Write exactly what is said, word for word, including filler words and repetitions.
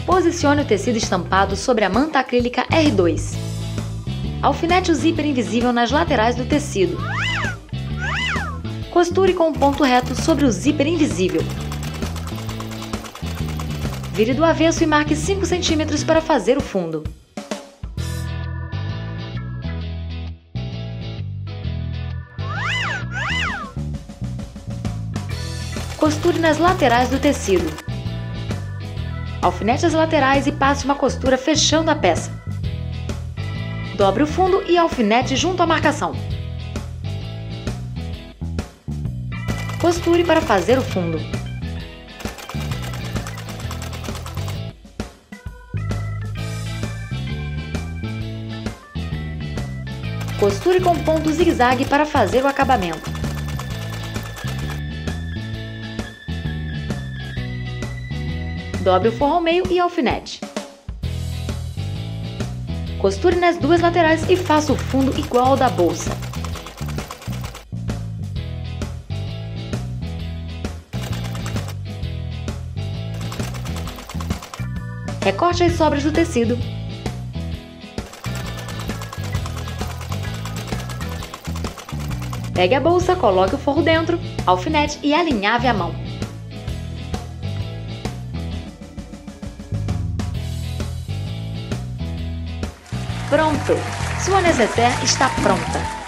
Posicione o tecido estampado sobre a manta acrílica R dois. Alfinete o zíper invisível nas laterais do tecido. Costure com um ponto reto sobre o zíper invisível. Vire do avesso e marque cinco centímetros para fazer o fundo. Costure nas laterais do tecido. Alfinete as laterais e passe uma costura fechando a peça. Dobre o fundo e alfinete junto à marcação. Costure para fazer o fundo. Costure com ponto zigue-zague para fazer o acabamento. Dobre o forro ao meio e alfinete. Costure nas duas laterais e faça o fundo igual ao da bolsa. Recorte as sobras do tecido. Pegue a bolsa, coloque o forro dentro, alfinete e alinhave a mão. Pronto! Sua nécessaire está pronta!